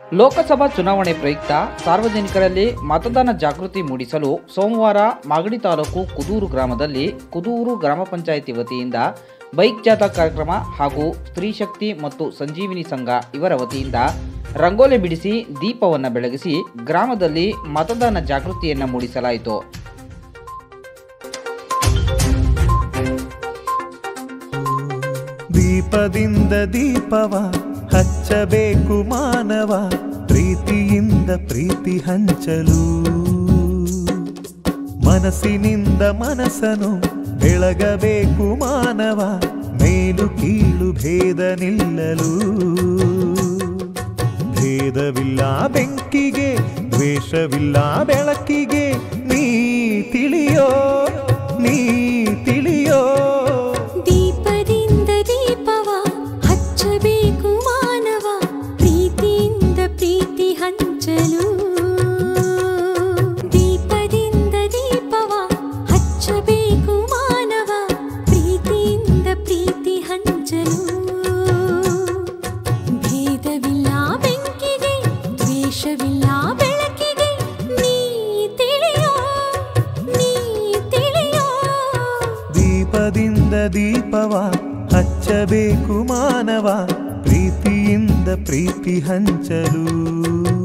ಲೋಕಸಭಾ ಚುನಾವಣೆ ಪ್ರಯುಕ್ತ ಸಾರ್ವಜನಿಕರಲ್ಲಿ ಮತದಾನ ಜಾಗೃತಿ ಮೂಡಿಸಲು ಸೋಮವಾರ ಮಾಗಡಿ ತಾಲೂಕು ಕುದೂರು ಗ್ರಾಮದಲ್ಲಿ ಕುದೂರು ಗ್ರಾಮ ಪಂಚಾಯಿತಿ ವತಿಯಿಂದ ಬೈಕ್ ಜಾಥಾ ಕಾರ್ಯಕ್ರಮ ಹಾಗೂ ಸ್ತ್ರೀ ಶಕ್ತಿ ಮತ್ತು ಸಂಜೀವಿನಿ ಸಂಘ ಇವರ ವತಿಯಿಂದ ರಂಗೋಲಿ ಬಿಡಿಸಿ ದೀಪವನ್ನು ಬೆಳಗಿಸಿ ಗ್ರಾಮದಲ್ಲಿ ಮತದಾನ ಜಾಗೃತಿಯನ್ನು ಮೂಡಿಸಲಾಯಿತು. ದೀಪದಿಂದ ದೀಪವ ಹಚ್ಚಬೇಕು ಮಾನವ, ಪ್ರೀತಿಯಿಂದ ಪ್ರೀತಿ ಹಂಚಲು, ಮನಸ್ಸಿನಿಂದ ಮನಸ್ಸನ್ನು ಬೆಳಗಬೇಕು ಮಾನವ, ಮೇಲು ಕೀಳು ಭೇದ ನಿಲ್ಲಲು. ಭೇದವಿಲ್ಲ ಬೆಂಕಿಗೆ, ದ್ವೇಷವಿಲ್ಲ ಬೆಳಕಿಗೆ, ನೀ ತಿಳಿಯೋ ನೀ ತಿಳಿಯೋ. ದೀಪದಿಂದ ದೀಪವ ಹಚ್ಚಬೇಕು ಮಾನವ, ಪ್ರೀತಿಯಿಂದ ಪ್ರೀತಿ ಹಂಚಲು. ದೀಪದಿಂದ ದೀಪವ ಹಚ್ಚಬೇಕು ಮಾನವ, ಪ್ರೀತಿಯಿಂದ ಪ್ರೀತಿ ಹಂಚಲು. ಭೇದವಿಲ್ಲ ಬೆಂಕಿಗೆ, ದ್ವೇಷವಿಲ್ಲ ಬೆಳಕಿಗೆ, ನೀ ತಿಳಿಯೋ ನೀ ತಿಳಿಯೋ. ದೀಪದಿಂದ ದೀಪವ ಹಚ್ಚಬೇಕು ಮಾನವ, ಪ್ರೀತಿಯಿಂದ ಪ್ರೀತಿ ಹಂಚಲು.